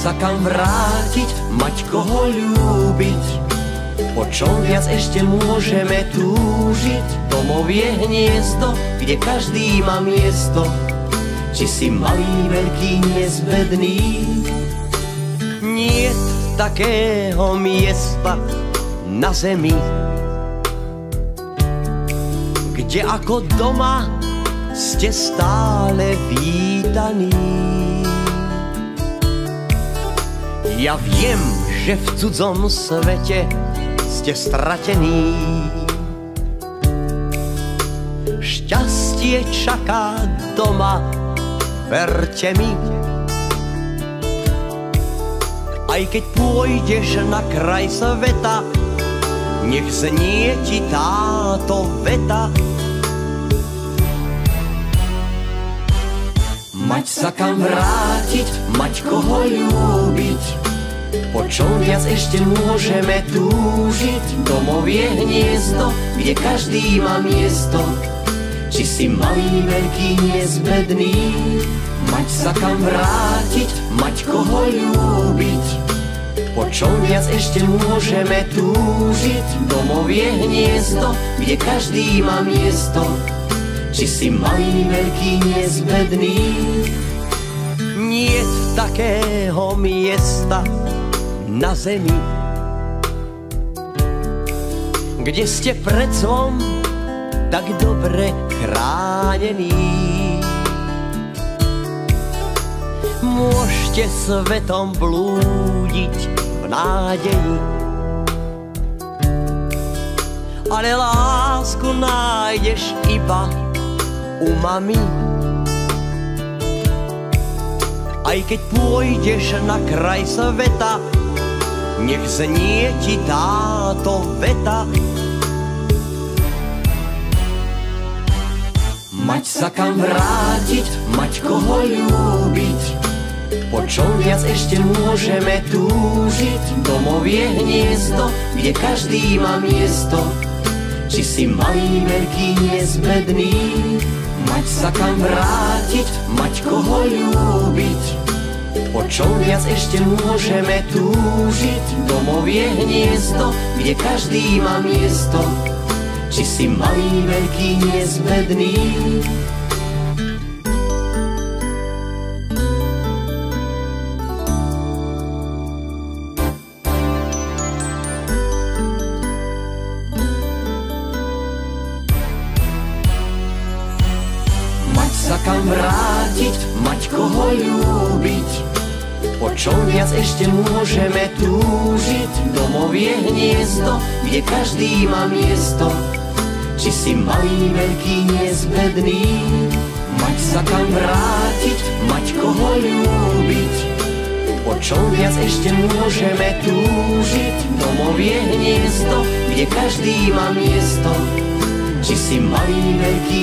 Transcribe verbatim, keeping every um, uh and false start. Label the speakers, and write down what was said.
Speaker 1: sa kam vrátiť, mať koho ľúbiť. Po čom viac ešte môžeme túžiť? Domov je hniezdo, kde každý má miesto. Či si malý, veľký, nezbedný, niet takého miesta na zemi, kde ako doma ste stále vítaní. Ja viem, že v cudzom svete ste stratení. Šťastie čaká doma, verte mi. Aj keď pôjdeš na kraj sveta, nech znie ti táto veta. Mať sa kam vrátiť, mať koho ľúbiť. Po čom viac ešte môžeme túžiť? Domov je hniezdo, kde každý má miesto. Či si malý, veľký, nezbedný, mať sa kam vrátiť, mať koho ľúbiť. Po čom viac ešte môžeme túžiť? Domov je hniezdo, kde každý má miesto. Či si malý, veľký, nezbedný, niet takého miesta na zemi, kde ste pred zlom tak dobre chránení. Môžete svetom blúdiť v nádeji, ale lásku nájdeš iba u mami. Aj keď pôjdeš na kraj sveta, nech znie ti táto veta. Mať sa kam vrátiť, mať koho ľúbiť. Po čom viac ešte môžeme túžiť? Domov je hniezdo, kde každý má miesto. Či si malý, veľký, nezbedný, mať sa kam vrátiť, mať koho ľúbiť. Po čom viac ešte môžeme túžiť? Domov je hniezdo, kde každý má miesto. Či si malý, veľký, nezbedný. Sa kam vrátiť, mať koho ľúbiť. Po čom viac ešte môžeme túžiť? Domov je hniezdo, kde každý má miesto. Či si malý, veľký, nezbedný, mať sa kam vrátiť, mať koho ľúbiť. Po čom viac ešte môžeme túžiť? Domov je hniezdo, kde každý má miesto. Či si malý, veľký,